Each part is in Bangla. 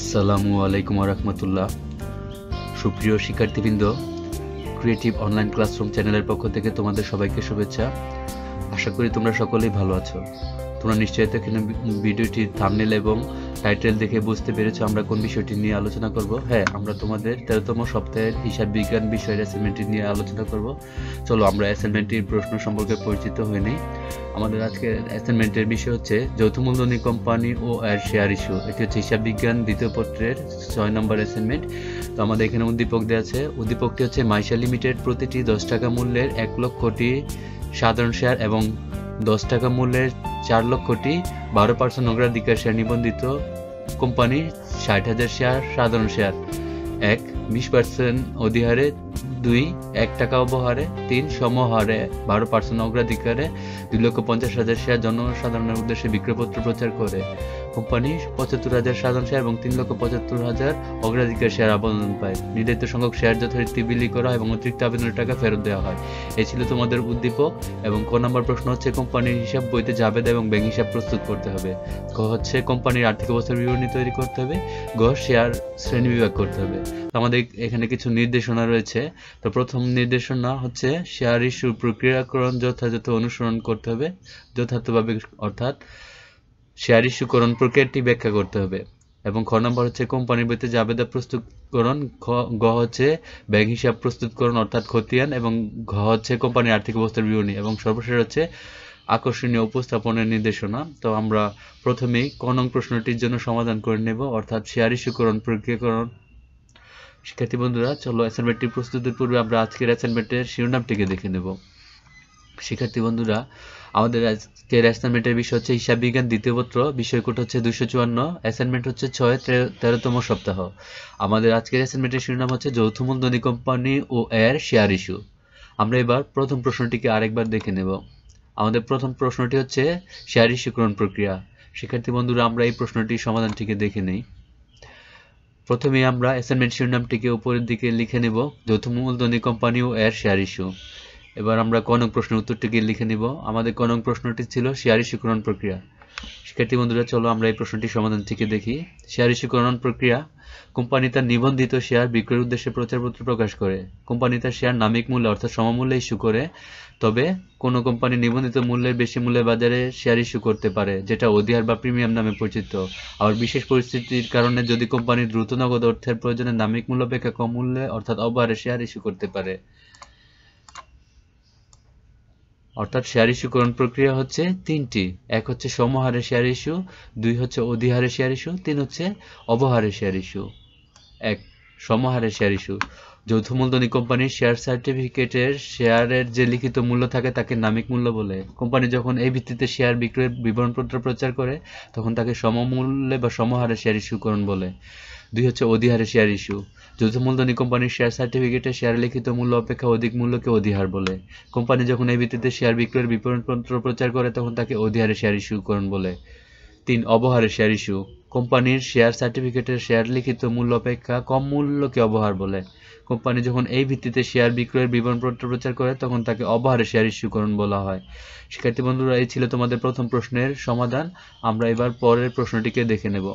আসসালামু আলাইকুম রাহমাতুল্লাহ। সুপ্রিয় শিক্ষার্থীবৃন্দ, ক্রিয়েটিভ অনলাইন ক্লাসরুম চ্যানেলের পক্ষ থেকে তোমাদের সবাইকে শুভেচ্ছা। আশা করি তোমরা সকলেই ভালো আছো। তোমরা নিশ্চয়ই এখানে ভিডিওটির থাম্বনেল এবং টাইটেল দেখে বুঝতে পেরেছো আমরা কোন বিষয়টি নিয়ে আলোচনা করব। হ্যাঁ, আমরা তোমাদের 13তম সপ্তাহের হিসাব বিজ্ঞান বিষয়ের অ্যাসাইনমেন্টটি নিয়ে আলোচনা করব। চলো আমরা অ্যাসাইনমেন্টটির প্রশ্ন সম্পর্কে পরিচিত হয়ে নিই। আমাদের আজকের অ্যাসাইনমেন্টের বিষয় হচ্ছে যৌথ মূলধনী কোম্পানি ও এর শেয়ার ইস্যু। এটি হচ্ছে হিসাব বিজ্ঞান দ্বিতীয় পত্রের 6 নম্বর অ্যাসাইনমেন্ট। তো আমাদের এখানে উদ্দীপক দেওয়া আছে। উদ্দীপকটি হচ্ছে মাইশা লিমিটেড প্রতিটি 10 টাকা মূল্যের 1 লক্ষটি সাধারণ শেয়ার এবং 10 টাকা মূল্যের 4 লক্ষটি 12% অগ্রাধিকার শেয়ার নিবন্ধিত কোম্পানি 60,000 শেয়ার সাধারণ শেয়ার 1 20% অধিহারে 2 1 টাকা অবহারে 3 সমহারে 12% অগ্রাধিকারে 2,50,000 শেয়ার জনসাধারণের উদ্দেশ্যে বিক্রয়পত্র প্রচার করে কোম্পানি 75,000 সাধারণ শেয়ার এবং 3,75,000 অগ্রাধিকার শেয়ার আবেদন পায়। নির্ধারিত সংখ্যক শেয়ার যথারীতি বিলি করা হয় এবং অতিরিক্ত আবেদনের টাকা ফেরত দেওয়া হয়। এই ছিল তোমাদের উদ্দীপক। এবং ক নম্বর প্রশ্ন হচ্ছে কোম্পানির হিসাব বইতে জাবেদা এবং ব্যাংক হিসাব প্রস্তুত করতে হবে। ক হচ্ছে কোম্পানির আর্থিক অবস্থার বিবরণী তৈরি করতে হবে। গ শেয়ার শ্রেণীবিভাগ করতে হবে। আমাদের এখানে কিছু নির্দেশনা রয়েছে। তো প্রথম নির্দেশনা হচ্ছে শেয়ার ইস্যুর প্রক্রিয়াকরণ যথাযথ অনুসরণ করতে হবে যথার্থভাবে, অর্থাৎ শেয়ার ইস্যুকরণ প্রক্রিয়াটি ব্যাখ্যা করতে হবে। এবং খ নম্বর হচ্ছে কোম্পানির বইতে জাবেদা প্রস্তুতকরণ। গ হচ্ছে ব্যাংক হিসাব প্রস্তুতকরণ অর্থাৎ খতিয়ান। এবং ঘ হচ্ছে কোম্পানির আর্থিক অবস্থার বিবরণী। এবং সর্বশেষ হচ্ছে আকর্ষণীয় উপস্থাপনের নির্দেশনা। তো আমরা প্রথমেই ক নং প্রশ্নটির জন্য সমাধান করে নেব, অর্থাৎ শেয়ার ইস্যুকরণ প্রক্রিয়াকরণ। শিক্ষার্থী বন্ধুরা, চলো অ্যাসাইনমেন্টটি প্রস্তুতির পূর্বে আমরা আজকের অ্যাসাইনমেন্টের শিরোনামটিকে দেখে নেব। শিক্ষার্থী বন্ধুরা, আমাদের আজকের অ্যাসাইনমেন্টের বিষয় হচ্ছে হিসাব বিজ্ঞান দ্বিতীয় পত্র, বিষয় কোড হচ্ছে 254, অ্যাসাইনমেন্ট হচ্ছে 13তম সপ্তাহ। আমাদের আজকের অ্যাসাইনমেন্টের শিরোনাম হচ্ছে যৌথ মূলধনী কোম্পানি ও এর শেয়ার ইস্যু। আমরা এবার প্রথম প্রশ্নটিকে আরেকবার দেখে নেব। আমাদের প্রথম প্রশ্নটি হচ্ছে শেয়ার ইস্যুকরণ প্রক্রিয়া। শিক্ষার্থী বন্ধুরা, আমরা এই প্রশ্নটির সমাধানটিকে দেখে নেই। প্রথমে আমরা অ্যাসাইনমেন্ট শিরোনামটিকে উপরের দিকে লিখে নেব, যৌথ মূলধনী কোম্পানি ও এর শেয়ার ইস্যু। এবার আমরা ক নং প্রশ্নের উত্তরটিকে লিখে নিব। আমাদের ক নং প্রশ্নটি ছিল শেয়ার ইস্যুকরণ প্রক্রিয়া। শিক্ষার্থী বন্ধুরা, চলো আমরা এই প্রশ্নটির সমাধানটিকে দেখি। শেয়ার ইস্যুকরণ প্রক্রিয়া। কোম্পানি তার নিবন্ধিত শেয়ার বিক্রয়ের উদ্দেশ্যে প্রচারপত্র প্রকাশ করে। কোম্পানি তার শেয়ার নামিক মূল্যে অর্থাৎ সমমূল্যে ইস্যু করে। তবে কোনো কোম্পানি নিবন্ধিত মূল্যের বেশি মূল্যে বাজারে শেয়ার ইস্যু করতে পারে, যেটা অধিহার বা প্রিমিয়াম নামে পরিচিত। আবার বিশেষ পরিস্থিতির কারণে যদি কোম্পানি দ্রুত নগদ অর্থের প্রয়োজনে নামিক মূল্য অপেক্ষা কম মূল্যে অর্থাৎ অবহারে শেয়ার ইস্যু করতে পারে। অর্থাৎ শেয়ার ইস্যুকরণ প্রক্রিয়া হচ্ছে তিনটি। এক হচ্ছে সমহারে শেয়ার ইস্যু, 2 হচ্ছে অধিহারে শেয়ার ইস্যু, 3 হচ্ছে অবহারে শেয়ার ইস্যু। 1 সমহারে শেয়ার ইস্যু। যৌথ মূলধনী কোম্পানির শেয়ার সার্টিফিকেটের শেয়ারের যে লিখিত মূল্য থাকে তাকে নামিক মূল্য বলে। কোম্পানি যখন এই ভিত্তিতে শেয়ার বিক্রয়ের বিবরণপত্র প্রচার করে তখন তাকে সমমূল্যে বা সমহারে শেয়ার ইস্যুকরণ বলে। 2 হচ্ছে অধিহারে শেয়ার ইস্যু। যৌথ মূলধনী কোম্পানির শেয়ার সার্টিফিকেটে শেয়ার লিখিত মূল্য অপেক্ষা অধিক মূল্যকে অধিহার বলে। কোম্পানি যখন এই ভিত্তিতে শেয়ার বিক্রয়ের বিবরণপত্র প্রচার করে তখন তাকে অধিহারে শেয়ার ইস্যুকরণ বলে। 3 অবহারে শেয়ার ইস্যু। কোম্পানির শেয়ার সার্টিফিকেটের শেয়ার লিখিত মূল্য অপেক্ষা কম মূল্যকে অবহার বলে। কোম্পানি যখন এই ভিত্তিতে শেয়ার বিক্রয়ের বিবরণপত্র প্রচার করে তখন তাকে অবহারে শেয়ার ইস্যুকরণ বলা হয়। শিক্ষার্থী বন্ধুরা, এই ছিল তোমাদের প্রথম প্রশ্নের সমাধান। আমরা এবার পরের প্রশ্নটিকে দেখে নেব।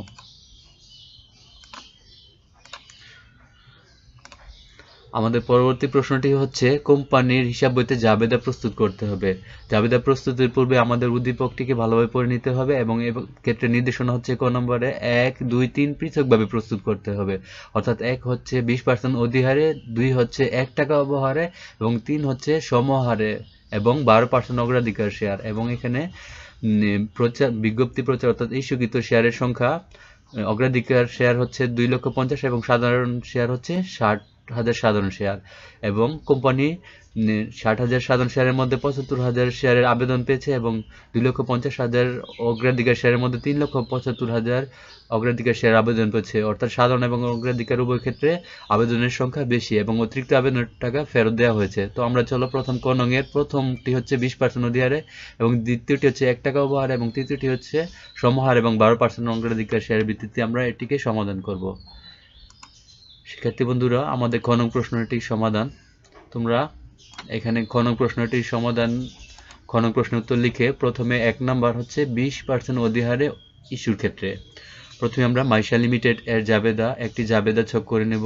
আমাদের পরবর্তী প্রশ্নটি হচ্ছে কোম্পানির হিসাব বইতে জাবেদা প্রস্তুত করতে হবে। জাবেদা প্রস্তুতের পূর্বে আমাদের উদ্দীপকটিকে ভালোভাবে পড়ে নিতে হবে এবং এর ক্ষেত্রে নির্দেশনা হচ্ছে ক নম্বরে 1, 2, 3 পৃথকভাবে প্রস্তুত করতে হবে। অর্থাৎ 1 হচ্ছে 20% অধিহারে, 2 হচ্ছে 1 টাকা অবহারে এবং 3 হচ্ছে সমহারে এবং 12% অগ্রাধিকার শেয়ার। এবং এখানে বিজ্ঞপ্তি প্রচার অর্থাৎ ইস্যুকৃত শেয়ারের সংখ্যা, অগ্রাধিকার শেয়ার হচ্ছে 2,50,000 এবং সাধারণ শেয়ার হচ্ছে 60,000 সাধারণ শেয়ার। এবং কোম্পানি 60,000 সাধারণ শেয়ারের মধ্যে 75,000 শেয়ারের আবেদন পেয়েছে এবং 2,50,000 অগ্রাধিকার শেয়ারের মধ্যে 3,75,000 অগ্রাধিকার শেয়ার আবেদন পেয়েছে। অর্থাৎ সাধারণ এবং অগ্রাধিকার উভয় ক্ষেত্রে আবেদনের সংখ্যা বেশি এবং অতিরিক্ত আবেদনের টাকা ফেরত দেওয়া হয়েছে। তো আমরা চলো প্রথম ক নং এর প্রথমটি হচ্ছে 20% অধিহারে এবং দ্বিতীয়টি হচ্ছে 1 টাকা অবহারে এবং তৃতীয়টি হচ্ছে সমহার এবং 12% অগ্রাধিকার শেয়ারের ভিত্তিতে আমরা এটিকে সমাধান করব। শিক্ষার্থী বন্ধুরা, আমাদের খ নং প্রশ্নটির সমাধান। তোমরা এখানে খ নং প্রশ্নটির সমাধান, খ নং প্রশ্নের উত্তর লিখে প্রথমে 1 নাম্বার হচ্ছে 20% অধিহারে ইস্যুর ক্ষেত্রে। প্রথমে আমরা মাইশা লিমিটেড এর জাবেদা একটি জাবেদা ছক করে নেব।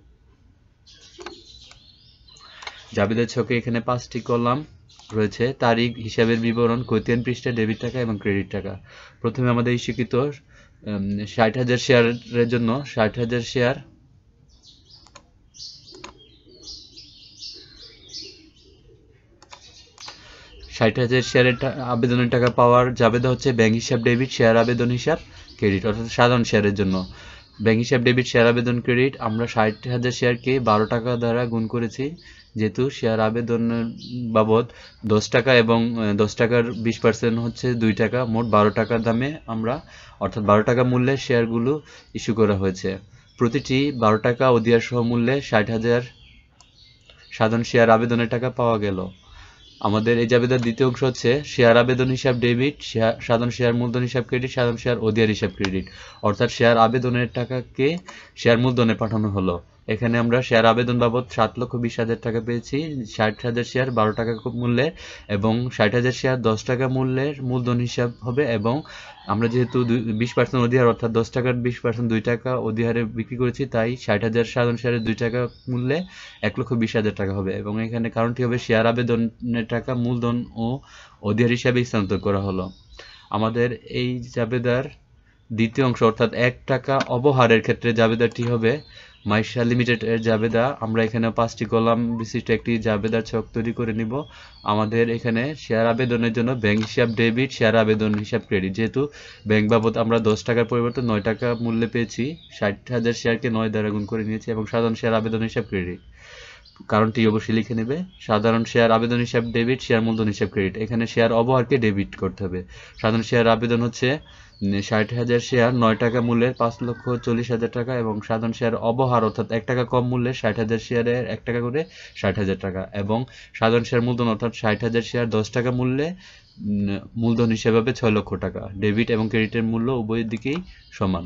জাবেদা ছকে এখানে 5টি কলাম রয়েছে। তারিখ, হিসাবের বিবরণ, খতিয়ান পৃষ্ঠা, ডেবিট টাকা এবং ক্রেডিট টাকা। প্রথমে আমাদের ইস্যুকৃত 60,000 শেয়ারের জন্য 60,000 শেয়ার, শেয়ারের আবেদনের টাকা পাওয়ার জাবেদা হচ্ছে ব্যাংক হিসাব ডেবিট, শেয়ার আবেদন হিসাব ক্রেডিট। অর্থাৎ সাধারণ শেয়ারের জন্য ব্যাংক হিসাব ডেবিট, শেয়ার আবেদন ক্রেডিট আমরা 60,000 শেয়ারকে 12 টাকা দ্বারা গুণ করেছি, যেহেতু শেয়ার আবেদনের বাবদ 10 টাকা এবং 10 টাকার 20% হচ্ছে 2 টাকা, মোট 12 টাকার দামে আমরা অর্থাৎ 12 টাকা মূল্যে শেয়ারগুলো ইস্যু করা হয়েছে। প্রতিটি 12 টাকা অধিয়ার সহ মূল্যে 60,000 সাধারণ শেয়ার আবেদনের টাকা পাওয়া গেল। আমাদের এই জাবেদার দ্বিতীয় অংশ হচ্ছে শেয়ার আবেদন হিসাব ডেবিট, সাধারণ শেয়ার মূলধন হিসাব ক্রেডিট, সাধারণ শেয়ার অধিয়ার হিসাব ক্রেডিট। অর্থাৎ শেয়ার আবেদনের টাকাকে শেয়ার মূলধনে পাঠানো হলো। এখানে আমরা শেয়ার আবেদন বাবদ 7,20,000 টাকা পেয়েছি, 60,000 শেয়ার 12 টাকা মূল্যের এবং 60,000 শেয়ার 10 টাকা মূল্যের মূলধন হিসাব হবে। এবং আমরা যেহেতু 20% অধিহার অর্থাৎ 10 টাকার 20% 2 টাকা অধিহারে বিক্রি করেছি, তাই 60,000 সাধারণ শেয়ারের 2 টাকা মূল্যে 1,20,000 টাকা হবে। এবং এখানে কারণটি হবে শেয়ার আবেদনের টাকা মূলধন ও অধিহার হিসাবে স্থানান্তর করা হলো। আমাদের এই জাবেদার দ্বিতীয় অংশ অর্থাৎ 1 টাকা অবহারের ক্ষেত্রে জাবেদাটি হবে মাইশা লিমিটেড এর জাবেদা। আমরা এখানে 5টি কলাম বিশিষ্ট একটি জাবেদার ছক তৈরি করে নিব। আমাদের এখানে শেয়ার আবেদনের জন্য ব্যাংক হিসাব ডেবিট, শেয়ার আবেদন হিসাব ক্রেডিট। যেহেতু ব্যাংক বাবদ আমরা 10 টাকার পরিবর্তে 9 টাকা মূল্যে পেয়েছি, 60,000 শেয়ারকে 9 দ্বারা গুণ করে নিয়েছি এবং সাধারণ শেয়ার আবেদন হিসাব ক্রেডিট। কারণটি অবশ্যই লিখে নেবে। সাধারণ শেয়ার আবেদন হিসাব ডেবিট, শেয়ার মূলধন হিসাব ক্রেডিট। এখানে শেয়ার অবহারকে ডেবিট করতে হবে। সাধারণ শেয়ার আবেদন হচ্ছে 60,000 শেয়ার 9 টাকা মূল্যের 5,40,000 টাকা এবং সাধারণ শেয়ার অবহার অর্থাৎ 1 টাকা কম মূল্যের 60,000 শেয়ারের 1 টাকা করে 60,000 টাকা এবং সাধারণ শেয়ার মূলধন অর্থাৎ 60,000 শেয়ার 10 টাকা মূল্যে মূলধন হিসেবে হবে 6 লক্ষ টাকা। ডেবিট এবং ক্রেডিটের মূল্য উভয় দিকেই সমান।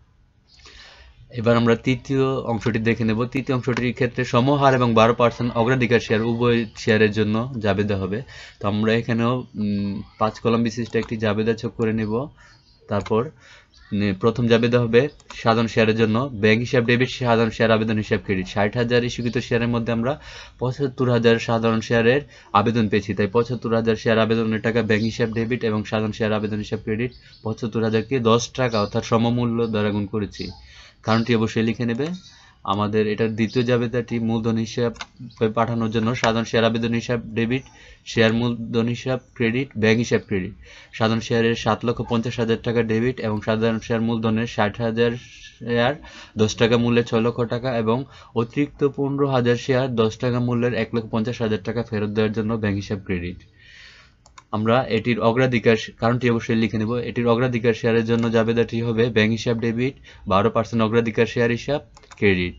এবার আমরা তৃতীয় অংশটি দেখে নেব। তৃতীয় অংশটির ক্ষেত্রে সমহার এবং 12% অগ্রাধিকার শেয়ার উভয় শেয়ারের জন্য জাবেদা হবে। তো আমরা এখানেও 5 কলাম বিশিষ্ট একটি জাবেদা ছক করে নেব। তারপর প্রথম জাবেদা হবে সাধারণ শেয়ারের জন্য ব্যাংক হিসাব ডেবিট, সাধারণ শেয়ার আবেদন হিসাব ক্রেডিট। 60,000 ইস্যুকৃত শেয়ারের মধ্যে আমরা 75,000 সাধারণ শেয়ারের আবেদন পেয়েছি, তাই 75,000 শেয়ার আবেদনের টাকা ব্যাংক হিসাব ডেবিট এবং সাধারণ শেয়ার আবেদন হিসাব ক্রেডিট 75,000কে 10 টাকা অর্থাৎ সমমূল্য দ্বারা গুণ করেছি। কারণটি অবশ্যই লিখে নেবে। আমাদের এটার দ্বিতীয় জাবেদাটি মূলধন হিসাব পাঠানোর জন্য সাধারণ শেয়ার আবেদন হিসাব ডেবিট, শেয়ার মূলধন হিসাব ক্রেডিট, ব্যাংক হিসাব ক্রেডিট। সাধারণ শেয়ারের 7,50,000 টাকা ডেবিট এবং সাধারণ শেয়ার মূলধনের 60,000 শেয়ার 10 টাকা মূল্যের 6 লক্ষ টাকা এবং অতিরিক্ত 15,000 শেয়ার 10 টাকা মূল্যের 1,50,000 টাকা ফেরত দেওয়ার জন্য ব্যাংক হিসাব ক্রেডিট। আমরা এটির অগ্রাধিকার কারণটি অবশ্যই লিখে নেব। এটির অগ্রাধিকার শেয়ারের জন্য জাবেদাটি হবে ব্যাংক হিসাব ডেবিট, 12% অগ্রাধিকার শেয়ার হিসাব ক্রেডিট।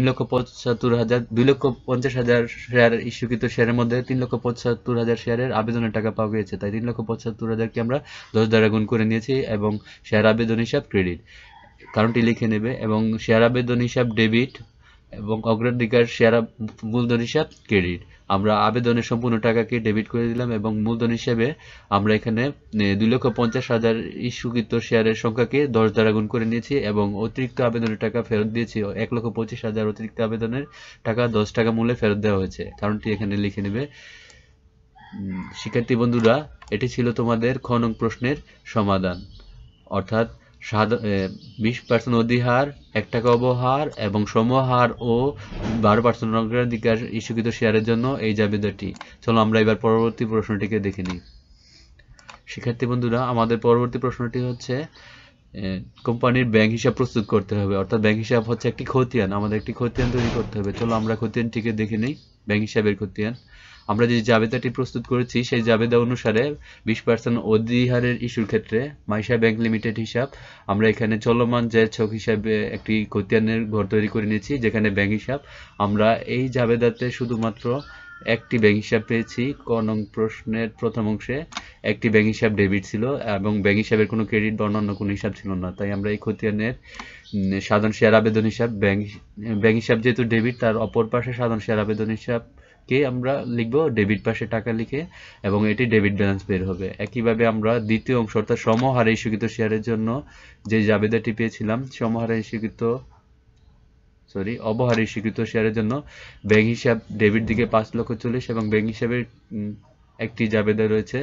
2,50,000 শেয়ার ইস্যুকৃত শেয়ারের মধ্যে 3,75,000 শেয়ারের আবেদনের টাকা পাওয়া গিয়েছে, তাই 3,75,000কে আমরা 10 দ্বারা গুণ করে নিয়েছি এবং শেয়ার আবেদন হিসাব ক্রেডিট। কারণটি লিখে নেবে এবং শেয়ার আবেদন হিসাব ডেবিট এবং অগ্রাধিকার শেয়ার মূলধন হিসাব ক্রেডিট। আমরা আবেদনের সম্পূর্ণ টাকাকে ডেবিট করে দিলাম এবং মূলধন হিসেবে আমরা এখানে 2,50,000 ইস্যুকৃত শেয়ারের সংখ্যাকে 10 দ্বারা গুণ করে নিয়েছি এবং অতিরিক্ত আবেদনের টাকা ফেরত দিয়েছি। 1,25,000 অতিরিক্ত আবেদনের টাকা 10 টাকা মূল্যে ফেরত দেওয়া হয়েছে। কারণটি এখানে লিখে নেবে। শিক্ষার্থী বন্ধুরা, এটি ছিল তোমাদের খ নং প্রশ্নের সমাধান। অর্থাৎ 20% অধিহার, 1 টাকা অবহার এবং সমহার ও 12% অগ্রাধিকার ইস্যুকৃত শেয়ারের জন্য এই জাবেদাটি। চলো আমরা এবার পরবর্তী প্রশ্নটিকে দেখে নিই। শিক্ষার্থী বন্ধুরা, আমাদের পরবর্তী প্রশ্নটি হচ্ছে কোম্পানির ব্যাংক হিসাব প্রস্তুত করতে হবে। অর্থাৎ ব্যাংক হিসাব হচ্ছে একটি খতিয়ান, আমাদের একটি খতিয়ান তৈরি করতে হবে। চলো আমরা খতিয়ানটিকে দেখে নিই। ব্যাংক হিসাবের খতিয়ান আমরা যে জাবেদাটি প্রস্তুত করেছি সেই জাবেদা অনুসারে 20% অধিহারের ইস্যুর ক্ষেত্রে মাইশা ব্যাংক লিমিটেড হিসাব আমরা এখানে চলমান যে ছক হিসাবে একটি খতিয়ানের ঘর তৈরি করে নিয়েছি, যেখানে ব্যাংক হিসাব আমরা এই জাবেদাতে শুধুমাত্র একটি ব্যাংক হিসাব পেয়েছি। ক নং প্রশ্নের প্রথম অংশে একটি ব্যাংক হিসাব ডেবিট ছিল এবং ব্যাংক হিসাবের কোনো ক্রেডিট বা অন্যান্য কোনো হিসাব ছিল না, তাই আমরা এই খতিয়ানের সাধারণ শেয়ার আবেদন হিসাব ব্যাংক হিসাব যেহেতু ডেবিট, তার অপর পাশে সাধারণ শেয়ার আবেদন হিসাব কে আমরা লিখব ডেবিট পাশে টাকা লিখে, এবং এটি ডেবিট ব্যালেন্স বের হবে। একইভাবে আমরা দ্বিতীয় অংশ অর্থাৎ সমহারে ইস্যুকৃত শেয়ারের জন্য যে জাবেদাটি পেয়েছিলাম, অবহারে ইস্যুকৃত শেয়ারের জন্য ব্যাংক হিসাব ডেবিট দিকে 5,40,00,000 এবং ব্যাংক হিসাবের একটি জাবেদা রয়েছে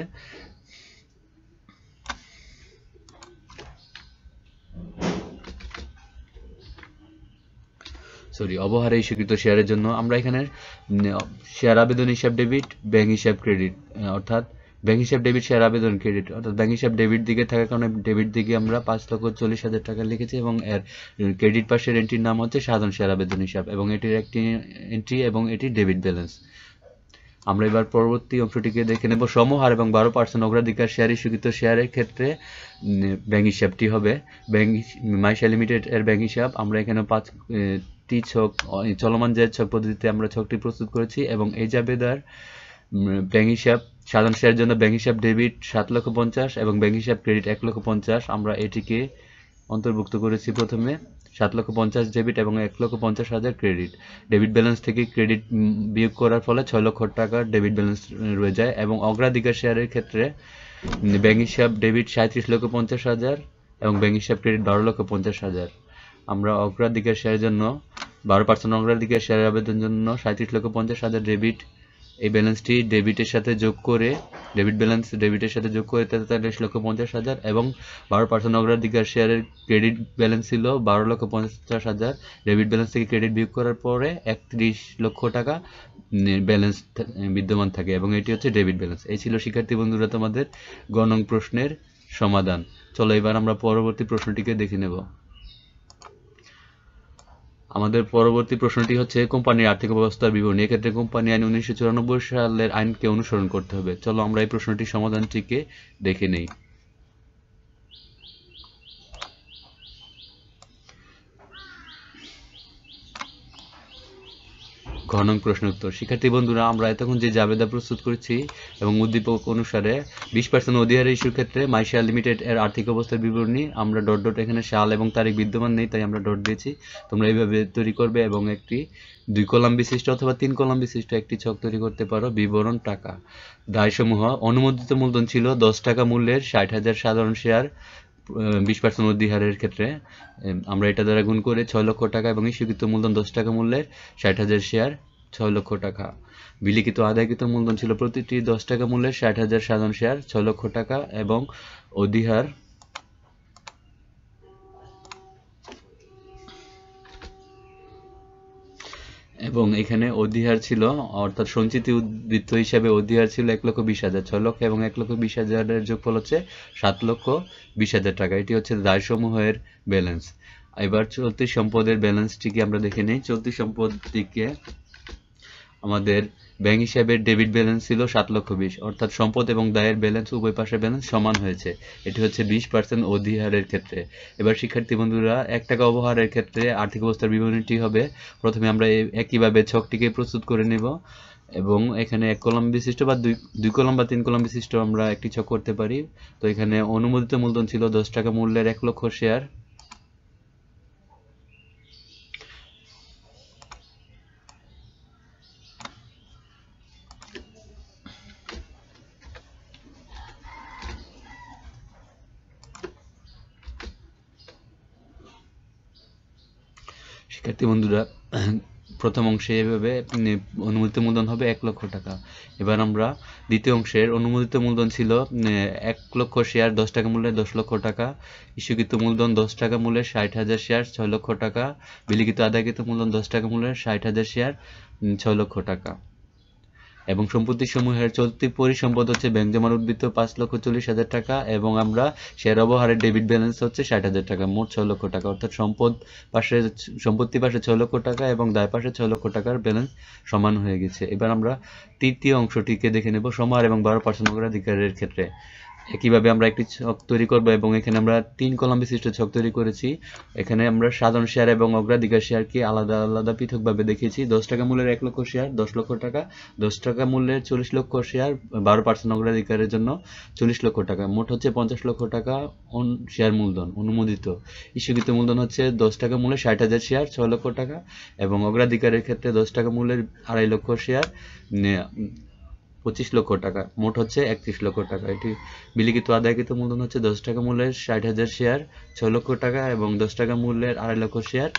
অবহারে ইস্যুকৃত শেয়ারের জন্য আমরা এখানে শেয়ার আবেদন হিসাব ডেবিট, ব্যাংক হিসাব ক্রেডিট, অর্থাৎ ব্যাংক হিসাব ডেবিট, শেয়ার আবেদন ক্রেডিট, অর্থাৎ ব্যাংক হিসাব ডেবিট দিকে থাকার কারণে ডেবিট দিকে আমরা 5,40,000 টাকা লিখেছি, এবং এর ক্রেডিট পাশের এন্ট্রির নাম হচ্ছে সাধারণ শেয়ার আবেদন হিসাব, এবং এটির একটি এন্ট্রি এবং এটি ডেবিট ব্যালেন্স। আমরা এবার পরবর্তী অংশটিকে দেখে নেব। সমহার এবং 12% অগ্রাধিকার শেয়ার ইস্যুকৃত শেয়ারের ক্ষেত্রে ব্যাংক হিসাবটি হবে মাইশা লিমিটেড এর ব্যাংক হিসাব। আমরা এখানে 5টি ছক চলমান জায়েজ ছক পদ্ধতিতে আমরা ছকটি প্রস্তুত করেছি, এবং এই জাবেদার ব্যাংক হিসাব সাধারণ শেয়ারের জন্য ব্যাংক হিসাব ডেবিট 7,50,000 এবং ব্যাংক হিসাব ক্রেডিট 1,50,000। আমরা এটিকে অন্তর্ভুক্ত করেছি প্রথমে 7,50,000 ডেবিট এবং 1,50,000 ক্রেডিট। ডেবিট ব্যালেন্স থেকে ক্রেডিট বিয়োগ করার ফলে 6 লক্ষ টাকার ডেবিট ব্যালেন্স রয়ে যায়, এবং অগ্রাধিকার শেয়ারের ক্ষেত্রে ব্যাংক হিসাব ডেবিট 37,50,000 এবং ব্যাংক হিসাব ক্রেডিট 12,50,000। আমরা অগ্রাধিকার শেয়ারের জন্য 12% অগ্রাধিকার শেয়ারের আবেদনের জন্য 37,50,000 ডেবিট, এই ব্যালেন্সটি ডেবিটের সাথে যোগ করে ডেবিট ব্যালেন্স ডেবিটের সাথে যোগ করে 43,50,000, এবং 12% অগ্রাধিকার শেয়ারের ক্রেডিট ব্যালেন্স ছিল 12,50,000। ডেবিট ব্যালেন্স থেকে ক্রেডিট বিয়োগ করার পরে 31 লক্ষ টাকা ব্যালেন্স বিদ্যমান থাকে, এবং এটি হচ্ছে ডেবিট ব্যালেন্স। এই ছিল শিক্ষার্থী বন্ধুরা তোমাদের গ নং প্রশ্নের সমাধান। চলো এবার আমরা পরবর্তী প্রশ্নটিকে দেখে নেব। আমাদের পরবর্তী প্রশ্নটি হচ্ছে কোম্পানির আর্থিক অবস্থার বিবরণী। এক্ষেত্রে কোম্পানি আইন 1994 সালের আইনকে অনুসরণ করতে হবে। চলো আমরা এই প্রশ্নটির সমাধানটিকে দেখে নেই। ঘ নং প্রশ্ন উত্তর। শিক্ষার্থী বন্ধুরা, আমরা এতক্ষণ যে জাবেদা প্রস্তুত করেছি এবং উদ্দীপক অনুসারে 20% অধিহার ইস্যুর ক্ষেত্রে মাইশা লিমিটেড এর আর্থিক অবস্থার বিবরণী, আমরা ডট ডট এখানে সাল এবং তারিখ বিদ্যমান নেই তাই আমরা ডট দিয়েছি। তোমরা এইভাবে তৈরি করবে এবং একটি 2 কলাম বিশিষ্ট অথবা 3 কলাম বিশিষ্ট একটি ছক তৈরি করতে পারো। বিবরণ টাকা দায়সমূহ অনুমোদিত মূলধন ছিল 10 টাকা মূল্যের 60,000 সাধারণ শেয়ার 20% অধিহারের ক্ষেত্রে আমরা এটা দ্বারা গুণ করে 6 লক্ষ টাকা, এবং ইস্যুকৃত মূলধন 10 টাকা মূল্যের 60,000 শেয়ার 6 লক্ষ টাকা। বিলিখিত আদায়কৃত মূলধন ছিল প্রতিটি 10 টাকা মূল্যের 60,000 সাধারণ শেয়ার 6 লক্ষ টাকা, এবং অধিহার এবং এখানে অধিহার ছিল অর্থাৎ সঞ্চিতি উদ্বৃত্ত হিসাবে অধিহার ছিল 1,20,000। 6 লক্ষ এবং 1,20,000 যোগফল হচ্ছে 7,20,000 টাকা। এটি হচ্ছে দায়সমূহের ব্যালেন্স। এবার চলতি সম্পদের ব্যালেন্সটিকে আমরা দেখে নিই। চলতি সম্পদটিকে আমাদের ব্যাংক হিসাবের ডেবিট ব্যালেন্স ছিল 7,20,000, অর্থাৎ সম্পদ এবং দায়ের ব্যালেন্স উভয় পাশের ব্যালেন্স সমান হয়েছে। এটি হচ্ছে 20% অধিহারের ক্ষেত্রে। এবার শিক্ষার্থী বন্ধুরা, 1 টাকা অবহারের ক্ষেত্রে আর্থিক অবস্থার বিবরণীটি হবে, প্রথমে আমরা একইভাবে ছকটিকে প্রস্তুত করে নেব, এবং এখানে 1 কলাম বিশিষ্ট বা 2 কলাম বা 3 কলাম বিশিষ্ট আমরা একটি ছক করতে পারি। তো এখানে অনুমোদিত মূলধন ছিল 10 টাকা মূল্যের 1 লক্ষ শেয়ার, শিক্ষার্থী বন্ধুরা, প্রথম অংশে এভাবে অনুমোদিত মূলধন হবে 1 লক্ষ টাকা। এবার আমরা দ্বিতীয় অংশের অনুমোদিত মূলধন ছিল 1 লক্ষ শেয়ার 10 টাকা মূল্যের 10 লক্ষ টাকা, ইস্যুকৃত মূলধন 10 টাকা মূল্যের 60,000 শেয়ার 6 লক্ষ টাকা, বিলিখিত আদায়কৃত মূলধন 10 টাকা মূল্যের 60,000 শেয়ার 6 লক্ষ টাকা, এবং সম্পত্তি সমূহের চলতি পরিসম্পদ হচ্ছে ব্যাংক জমার উদ্বৃত্ত 5,40,000 টাকা, এবং আমরা শেয়ার অবহারের ডেবিট ব্যালেন্স হচ্ছে 60,000 টাকা, মোট 6 লক্ষ টাকা। অর্থাৎ সম্পত্তি পাশে 6 লক্ষ টাকা এবং দায় পাশে 6 লক্ষ টাকার ব্যালেন্স সমান হয়ে গেছে। এবার আমরা তৃতীয় অংশটিকে দেখে নেব, সমহার এবং 12% অগ্রাধিকারের ক্ষেত্রে। একইভাবে আমরা একটি ছক তৈরি করব এবং এখানে আমরা 3 কলাম বিশিষ্ট ছক তৈরি করেছি। এখানে আমরা সাধারণ শেয়ার এবং অগ্রাধিকার শেয়ারকে আলাদা আলাদা পৃথকভাবে দেখিয়েছি। 10 টাকা মূল্যের 1 লক্ষ শেয়ার 10 লক্ষ টাকা, 10 টাকা মূল্যের 40 লক্ষ শেয়ার 12% অগ্রাধিকারের জন্য 40 লক্ষ টাকা, মোট হচ্ছে 50 লক্ষ টাকা শেয়ার মূলধন অনুমোদিত। ইস্যুকৃত মূলধন হচ্ছে 10 টাকা মূল্যের 60,000 শেয়ার 6 লক্ষ টাকা এবং অগ্রাধিকারের ক্ষেত্রে 10 টাকা মূল্যের 2.5 লক্ষ শেয়ার 25 লক্ষ টাকা, মোট হচ্ছে 31 লক্ষ টাকা। এটি বিলিখিত আদায়কৃত মূলধন হচ্ছে 10 টাকা মূল্যের 60,000 শেয়ার 6 লক্ষ টাকা এবং 10 টাকা মূল্যের 2.5 লক্ষ শেয়ার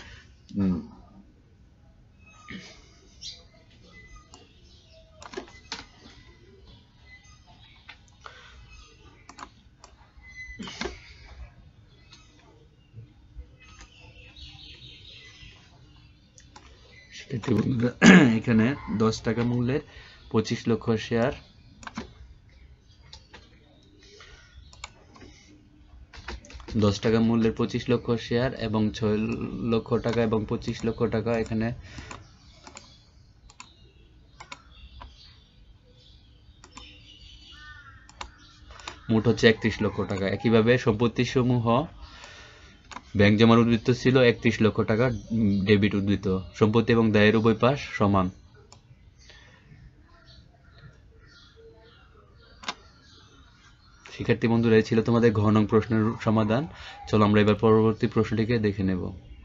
এখানে 10 টাকা মূল্যের 25 লক্ষ শেয়ার 10 টাকা মূল্যের 25 লক্ষ শেয়ার এবং 6 লক্ষ টাকা এবং 25 লক্ষ টাকা, এখানে মোট হচ্ছে 31 লক্ষ টাকা। একইভাবে সম্পত্তি সমূহ ব্যাংক জমার উদ্বৃত্ত ছিল 31 লক্ষ টাকা ডেবিট উদ্বৃত্ত, সম্পত্তি এবং দায়ের উভয় পাশ সমান। শিক্ষার্থী বন্ধুরা, এই ছিল তোমাদের ঘ নং প্রশ্নের সমাধান। চলো আমরা এবার পরবর্তী প্রশ্নটিকে দেখে নেব।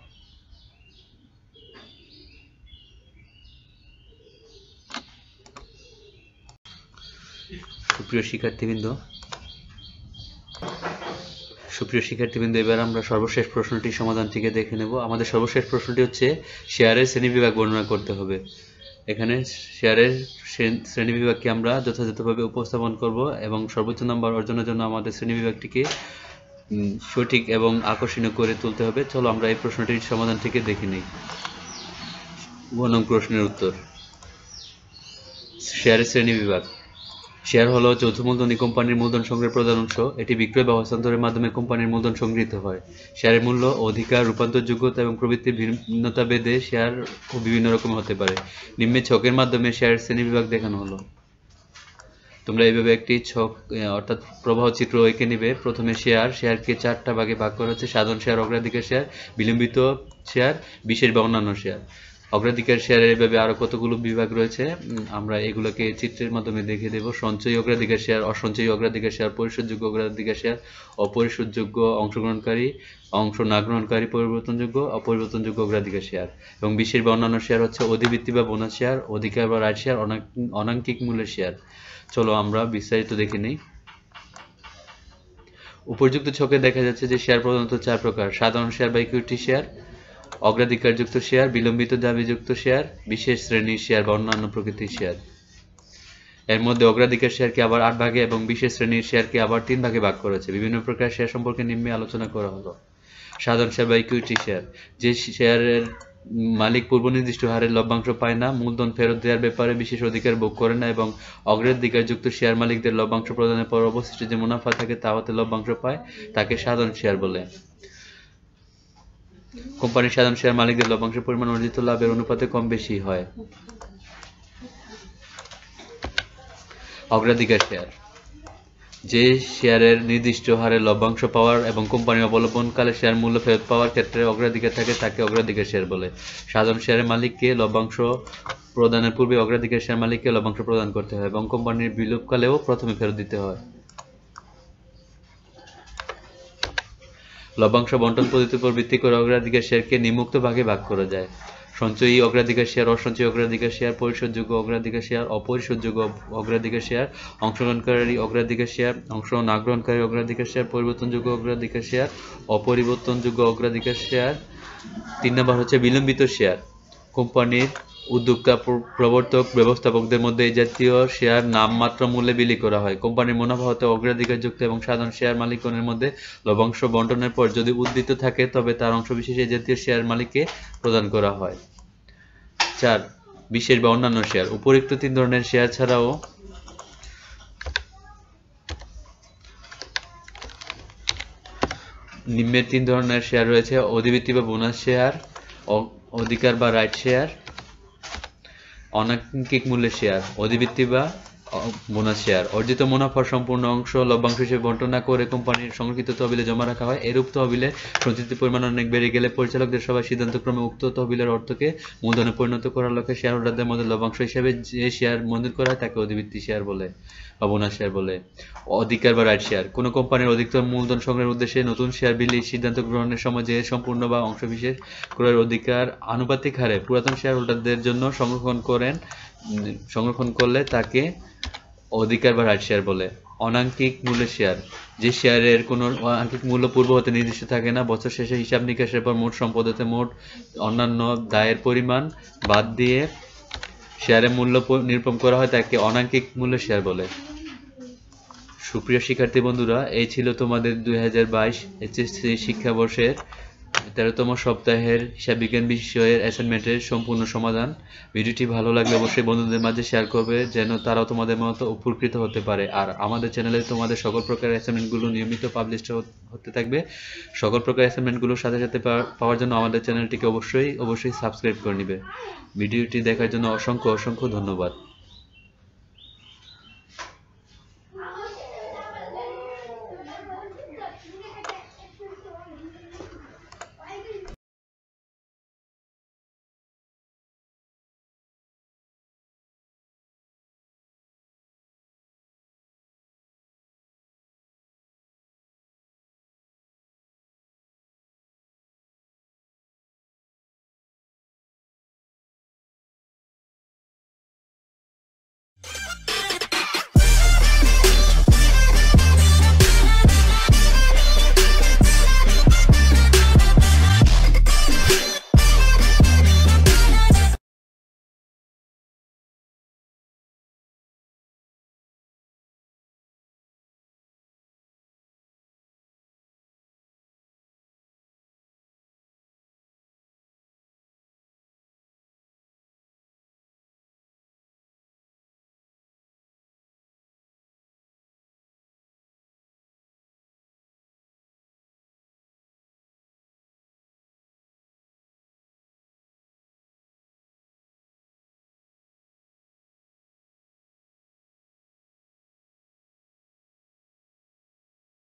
সুপ্রিয় শিক্ষার্থীবৃন্দ, এবার আমরা সর্বশেষ প্রশ্নটির সমাধানটিকে দেখে নেব। আমাদের সর্বশেষ প্রশ্নটি হচ্ছে শেয়ারের শ্রেণীবিভাগ বর্ণনা করতে হবে। এখানে শেয়ারের শ্রেণীবিভাগকে আমরা যথাযথভাবে উপস্থাপন করব এবং সর্বোচ্চ নম্বর অর্জনের জন্য আমাদের শ্রেণীবিভাগটিকে সঠিক এবং আকর্ষণীয় করে তুলতে হবে। চলো আমরা এই প্রশ্নটির সমাধানটিকে দেখে নিই। গ নং প্রশ্নের উত্তর। শেয়ারের শ্রেণীবিভাগ। শেয়ার হলো যৌথ মূলধনী কোম্পানির মূলধন সংগ্রহের প্রধান অংশ। এটি বিক্রয় বা হস্তান্তরের মাধ্যমে কোম্পানির মূলধন সংগৃহীত হয়। শেয়ারের মূল্য, অধিকার, রূপান্তরযোগ্যতা এবং প্রভৃতির ভিন্নতা ভেদে শেয়ার বিভিন্ন রকম হতে পারে। নিম্নে ছকের মাধ্যমে শেয়ারের শ্রেণীবিভাগ দেখানো হলো। তোমরা এইভাবে একটি ছক অর্থাৎ প্রবাহ চিত্র এঁকে নিবে। প্রথমে শেয়ারকে 4টা ভাগে ভাগ করা হচ্ছে: সাধারণ শেয়ার, অগ্রাধিকার শেয়ার, বিলম্বিত শেয়ার, বিশেষ বা অন্যান্য শেয়ার। অগ্রাধিকার শেয়ারের এভাবে আরো কতগুলো বিভাগ রয়েছে, আমরা এগুলোকে চিত্রের মাধ্যমে দেখিয়ে দেব। সঞ্চয়ী অগ্রাধিকার শেয়ার, অসঞ্চয়ী অগ্রাধিকার শেয়ার, পরিশোধযোগ্য অগ্রাধিকার শেয়ার, অপরিশোধযোগ্য, অংশগ্রহণকারী, অংশ না গ্রহণকারী, পরিবর্তনযোগ্য, অপরিবর্তনযোগ্য অগ্রাধিকার শেয়ার। এবং বিশেষ বা অন্যান্য শেয়ার হচ্ছে অধিবৃত্তি বা বোনাস শেয়ার, অধিকার বা রাইট শেয়ার, অনাঙ্কিক মূল্যের শেয়ার। চলো আমরা বিস্তারিত দেখে নিই। উপযুক্ত ছকে দেখা যাচ্ছে যে শেয়ার প্রধানত 4 প্রকার: সাধারণ শেয়ার বা ইকুইটি শেয়ার, অগ্রাধিকারযুক্ত শেয়ার, বিলম্বিত দাবিযুক্ত শেয়ার, বিশেষ শ্রেণীর শেয়ার বা অন্যান্য প্রকৃতির শেয়ার। এর মধ্যে অগ্রাধিকার শেয়ারকে আবার 8 ভাগে এবং বিশেষ শ্রেণীর শেয়ারকে আবার 3 ভাগে ভাগ করেছে। বিভিন্ন প্রকার শেয়ার সম্পর্কে নিম্নে আলোচনা করা হলো। সাধারণ শেয়ার বা ইকুইটি শেয়ার, যে শেয়ারের মালিক পূর্ব নির্দিষ্ট হারে লভ্যাংশ পায় না, মূলধন ফেরত দেওয়ার ব্যাপারে বিশেষ অধিকার ভোগ করে না এবং অগ্রাধিকারযুক্ত শেয়ার মালিকদের লভ্যাংশ প্রদানের পর অবশিষ্ট যে মুনাফা থাকে তা হতে লভ্যাংশ পায়, তাকে সাধারণ শেয়ার বলে। কোম্পানির সাধারণ শেয়ার মালিকদের লভ্যাংশের পরিমাণ অর্জিত লাভের অনুপাতে কম বেশি হয়। অগ্রাধিকার শেয়ার, যে শেয়ারের নির্দিষ্ট হারে লভ্যাংশ পাওয়ার এবং কোম্পানি অবলম্বনকালে শেয়ার মূল্য ফেরত পাওয়ার ক্ষেত্রে অগ্রাধিকার থাকে, তাকে অগ্রাধিকার শেয়ার বলে। সাধারণ শেয়ারের মালিককে লভ্যাংশ প্রদানের পূর্বে অগ্রাধিকার শেয়ার মালিককে লভ্যাংশ প্রদান করতে হয় এবং কোম্পানির বিলোপকালেও প্রথমে ফেরত দিতে হয়। লভ্যাংশ বণ্টন পদ্ধতির উপর ভিত্তি করে অগ্রাধিকার শেয়ারকে নিম্নোক্ত ভাগে ভাগ করা যায়: সঞ্চয়ী অগ্রাধিকার শেয়ার, অসঞ্চয়ী অগ্রাধিকার শেয়ার, পরিশোধযোগ্য অগ্রাধিকার শেয়ার, অপরিশোধযোগ্য অগ্রাধিকার শেয়ার, অংশগ্রহণকারী অগ্রাধিকার শেয়ার, অংশ না গ্রহণকারী অগ্রাধিকার শেয়ার, পরিবর্তনযোগ্য অগ্রাধিকার শেয়ার, অপরিবর্তনযোগ্য অগ্রাধিকার শেয়ার। 3 নম্বর হচ্ছে বিলম্বিত শেয়ার। কোম্পানির উদ্যোক্তা, প্রবর্তক, ব্যবস্থাপকদের মধ্যে এই জাতীয় শেয়ার নামমাত্র মূল্যে বিলি করা হয়। কোম্পানির মুনাফা হতে অগ্রাধিকারযুক্ত এবং সাধারণ শেয়ার মালিকগণের মধ্যে লভ্যাংশ বণ্টনের পর যদি উদ্ধৃত থাকে তবে তার অংশবিশেষ এই জাতীয় শেয়ার মালিককে প্রদান করা হয়। 4. বিশেষ বা অন্যান্য শেয়ার। উপরিক্ত 3 ধরনের শেয়ার ছাড়াও নিম্নের 3 ধরনের শেয়ার রয়েছে: অধিবৃত্তি বা বোনাস শেয়ার, অধিকার বা রাইট শেয়ার, অনাঙ্কিক মূল্যের শেয়ার। অধিবৃত্তি বা বোনাস শেয়ার অর্জিত মুনাফার সম্পূর্ণ অংশ লভ্যাংশ হিসেবে বণ্টন না করে কোম্পানির সংরক্ষিত তহবিলে জমা রাখা হয়। এরূপ তহবিলে সঞ্চিতির পরিমাণ অনেক বেড়ে গেলে পরিচালকদের সভায় সিদ্ধান্তক্রমে উক্ত তহবিলের অর্থকে মূলধনে পরিণত করার লক্ষ্যে শেয়ার হোল্ডারদের মধ্যে লভ্যাংশ হিসেবে যে শেয়ার মঞ্জুর করা হয় তাকে অধিবৃত্তি শেয়ার বলে বা বোনাস শেয়ার বলে। অধিকার বা রাইট শেয়ার কোনো কোম্পানির অধিকতর মূলধন সংগ্রহের উদ্দেশ্যে নতুন শেয়ার বিলির সিদ্ধান্ত গ্রহণের সময় যে সম্পূর্ণ বা অংশবিশেষ ক্রয়ের অধিকার আনুপাতিক হারে পুরাতন শেয়ার হোল্ডারদের জন্য সংরক্ষণ করলে তাকে অধিকার বা রাইট শেয়ার বলে। অনাঙ্কিক মূল্যের শেয়ার যে শেয়ারের কোনো আঙ্কিক মূল্য পূর্ব হতে নির্দিষ্ট থাকে না, বছর শেষে হিসাব নিকাশের পর মোট সম্পদ হতে মোট অন্যান্য দায়ের পরিমাণ বাদ দিয়ে শেয়ারের মূল্য নিরূপণ করা হয় তাকে অনাঙ্কিক মূল্যের শেয়ার বলে। সুপ্রিয় শিক্ষার্থী বন্ধুরা, এই ছিল তোমাদের 2022 এইচএসসি শিক্ষাবর্ষের 13তম সপ্তাহের হিসাব বিজ্ঞান বিষয়ের অ্যাসাইনমেন্টের সম্পূর্ণ সমাধান। ভিডিওটি ভালো লাগলে অবশ্যই বন্ধুদের মাঝে শেয়ার করবে যেন তারাও তোমাদের মতো উপকৃত হতে পারে। আর আমাদের চ্যানেলে তোমাদের সকল প্রকার অ্যাসাইনমেন্টগুলো নিয়মিত পাবলিশ হতে থাকবে। সকল প্রকার অ্যাসাইনমেন্টগুলোর সাথে সাথে পাওয়ার জন্য আমাদের চ্যানেলটিকে অবশ্যই সাবস্ক্রাইব করে নিবে। ভিডিওটি দেখার জন্য অসংখ্য ধন্যবাদ।